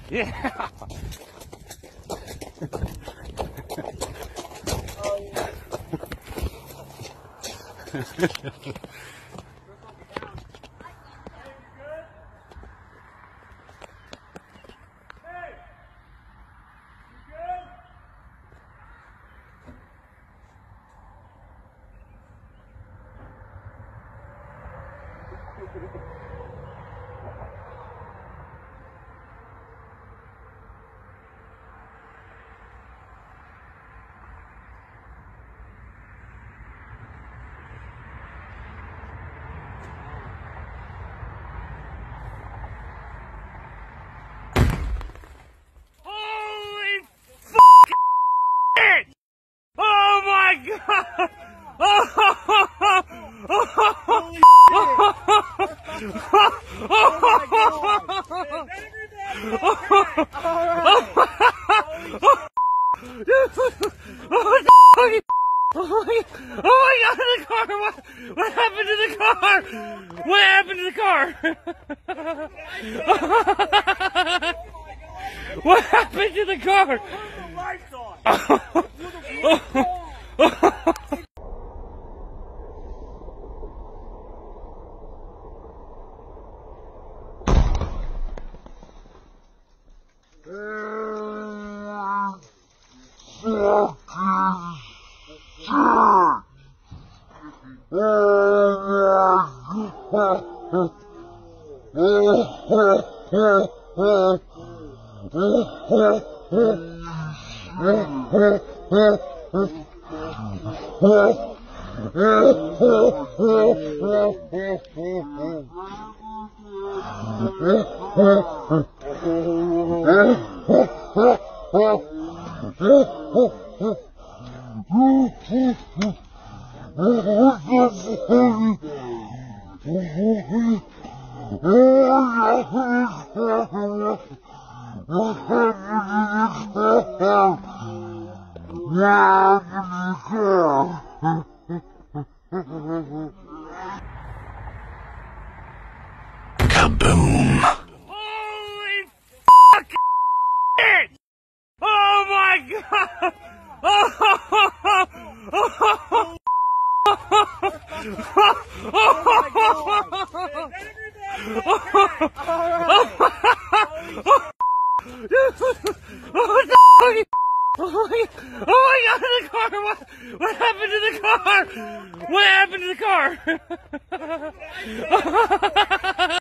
Yeah. Oh my god, the car! What happened to the car? What happened to the car? What happened to the car? Turn the lights on! Kaboom! Holy fucking shit! Oh my god! Oh my god, the car! What happened to the car? What happened to the car?